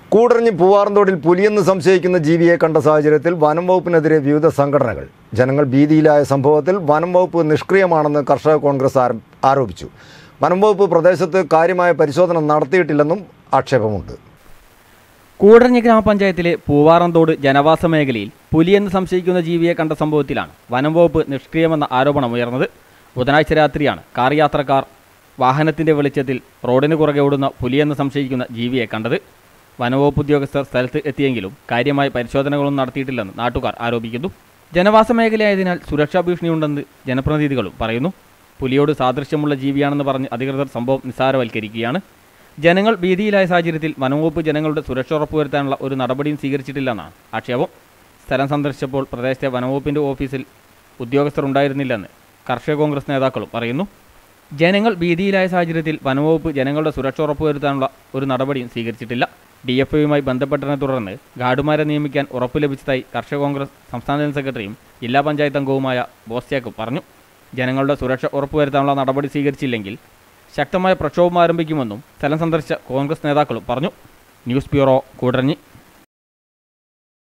കൂടരഞ്ഞി പൂവാറന്തോടിൽ പുലിയെന്ന് സംശയിക്കുന്ന ജീവിയെ കണ്ട സാഹചര്യത്തിൽ വനം വകുപ്പിനെതിരെ വിവിധ സംഘടനകൾ. ജനങ്ങൾ ഭീതിയിലായ സംഭവത്തിൽ വനം വകുപ്പ് നിഷ്ക്രിയമാണെന്ന് കർഷക കോൺഗ്രസ് ആരോപിച്ചു. വനം വകുപ്പ് പ്രദേശത്ത് കാര്യമായ പരിശോധന നടത്തിയിട്ടില്ലെന്നും ആക്ഷേപമുണ്ട്. കൂടരഞ്ഞി ഗ്രാമപഞ്ചായത്തിലെ പൂവാറന്തോട് ജനവാസ മേഖലയിൽ പുലിയെന്ന് സംശയിക്കുന്ന ജീവിയെ കണ്ട സംഭവത്തിലാണ് വനം വകുപ്പ് നിഷ്ക്രിയമെന്ന ആരോപണമുയർന്നത്. ബുധനാഴ്ച രാത്രിയാണ് കാർ യാത്രക്കാർ വാഹനത്തിന്റെ വെളിച്ചത്തിൽ റോഡിന് കുറുകെ ഓടുന്ന പുലിയെന്ന് സംശയിക്കുന്ന ജീവിയെ കണ്ടത്. വനംവകുപ്പ് ഉദ്യോഗസ്ഥർ സ്ഥലത്ത് എത്തിയെങ്കിലും കാര്യമായ പരിശോധനകളൊന്നും നടത്തിയിട്ടില്ലെന്ന് നാട്ടുകാർ ആരോപിക്കുന്നു. ജനവാസ മേഖലയായതിനാൽ സുരക്ഷാ ഭീഷണിയുണ്ടെന്ന് ജനപ്രതിനിധികളും പറയുന്നു. പുലിയോട് സാദൃശ്യമുള്ള ജീവിയാണെന്ന് പറഞ്ഞ് അധികൃതർ സംഭവം നിസ്സാരവൽക്കരിക്കുകയാണ്. ജനങ്ങൾ ഭീതിയിലായ സാഹചര്യത്തിൽ വനംവകുപ്പ് ജനങ്ങളുടെ സുരക്ഷ ഉറപ്പുവരുത്താനുള്ള ഒരു നടപടിയും സ്വീകരിച്ചിട്ടില്ലെന്നാണ് ആക്ഷേപം. സ്ഥലം സന്ദർശിച്ചപ്പോൾ പ്രദേശത്തെ വനംവകുപ്പിൻ്റെ ഓഫീസിൽ ഉദ്യോഗസ്ഥർ ഉണ്ടായിരുന്നില്ലെന്ന് കർഷക കോൺഗ്രസ് നേതാക്കളും പറയുന്നു. ജനങ്ങൾ ഭീതിയിലായ സാഹചര്യത്തിൽ വനംവകുപ്പ് ജനങ്ങളുടെ സുരക്ഷ ഉറപ്പുവരുത്താനുള്ള ഒരു നടപടിയും സ്വീകരിച്ചിട്ടില്ല. DFOയുമായി ബന്ധപ്പെട്ടതിനെ തുടർന്ന് ഗാർഡുമാരെ നിയമിക്കാൻ ഉറപ്പ് ലഭിച്ചതായി കർഷക കോൺഗ്രസ് സംസ്ഥാന ജനറൽ സെക്രട്ടറിയും ജില്ലാ പഞ്ചായത്ത് അംഗവുമായ ബോസ് ജേക്കബ് പറഞ്ഞു. ജനങ്ങളുടെ സുരക്ഷ ഉറപ്പുവരുത്താനുള്ള നടപടി സ്വീകരിച്ചില്ലെങ്കിൽ ശക്തമായ പ്രക്ഷോഭം ആരംഭിക്കുമെന്നും സ്ഥലം സന്ദർശിച്ച കോൺഗ്രസ് നേതാക്കളും പറഞ്ഞു. News bureau, Koodaranji.